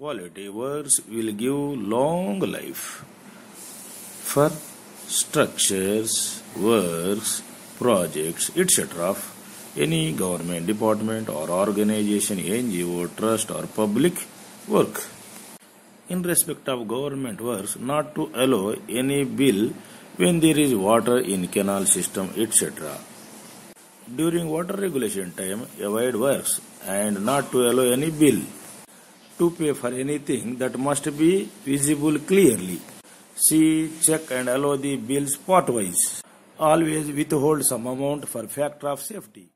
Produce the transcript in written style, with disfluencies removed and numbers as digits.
quality works will give long life. For structures, works, projects, etc. of any government department or organization, NGO, trust or public work. In respect of government works, not to allow any bill when there is water in canal system, etc. During water regulation time, avoid works and not to allow any bill to pay for anything that must be visible clearly. See, check and allow the bills part-wise. Always withhold some amount for factor of safety.